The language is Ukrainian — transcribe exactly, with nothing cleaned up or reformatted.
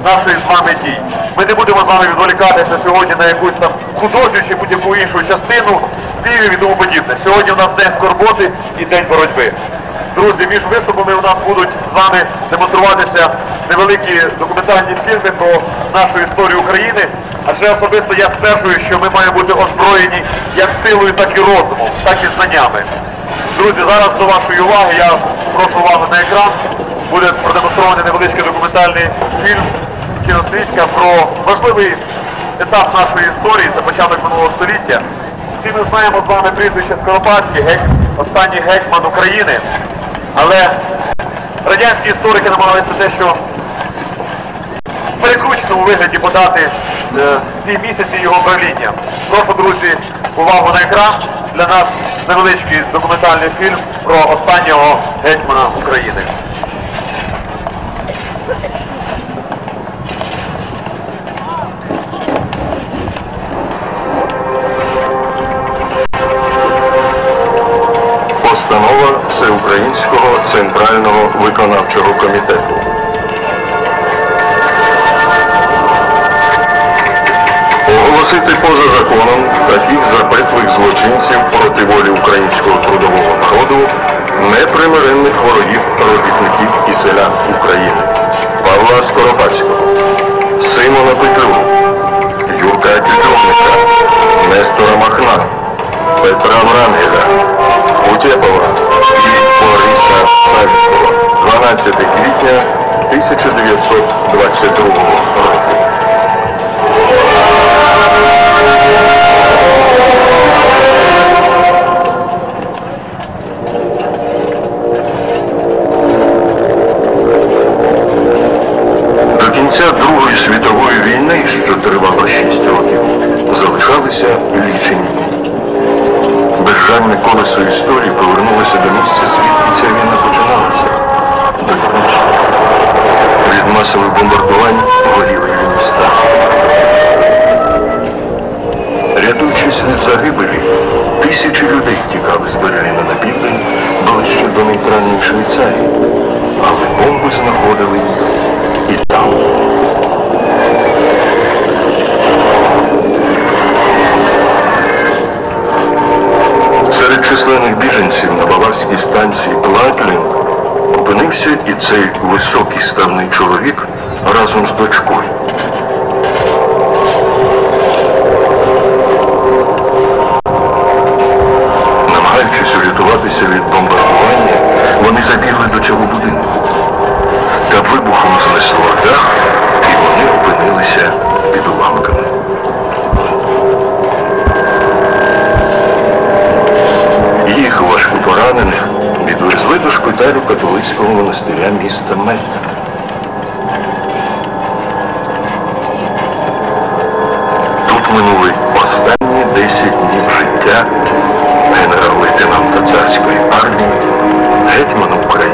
нашої з вами дій. Ми не будемо з вами відволікатися сьогодні на якусь там художню чи будь-яку іншу частину, співів і тому подібне. Сьогодні у нас день скорботи і день боротьби. Друзі, між виступами у нас будуть з вами демонструватися невеликі документальні фільми про нашу історію України. Адже особисто я стверджую, що ми маємо бути озброєні як силою, так і розумом, так і знаннями. Друзі, зараз до вашої уваги я прошу увагу на екран. Буде продемонстрований невеличкий документальний фільм, кінострічка про важливий етап нашої історії, це початок минулого століття. Всі ми знаємо з вами прізвище Скоропадський, геть, останній гетьман України. Але радянські історики намагалися те, що в перекрученому вигляді подати е, ті місяці його правління. Прошу, друзі, увагу на екран. Для нас невеличкий документальний фільм про останнього гетьмана України. Постанова Всеукраїнського Центрального виконавчого комітету. Оголосити поза законом таких запеклих злочинців проти волі українського трудового народу, непримиренних ворогів робітників і селян України. Павла Скоропадського, Симона Петлюру, Юрка Тютюнника, Нестора Махна, Петра Врангеля, Утєпова і Бориса Савікова дванадцятого квітня тисяча дев'ятсот двадцять другого року. До кінця Другої світової війни, що тривала шість років, залишалися лічені. Безжальне колесо історії повернулося до місця, звідки ця війна починалася, до Німеччини. Від масових бомбардувань горіли її міста. Рятуючись від загибелі, тисячі людей тікали з Берліна на південь, ближче до нейтральної Швейцарії, але бомби знаходили їх і там. Серед численних біженців на баварській станції Плаглін опинився і цей високий ставний чоловік разом з дочкою. Намагаючись урятуватися від бомбардування, вони забігли до цього будинку. Та вибухом знесло дах, і вони опинилися під уламками. Їх важко поранених відвезли до шпиталю католицького монастиря міста Мельта. Тут минули останні десять днів життя генерал-лейтенанта царської армії, гетьмана України.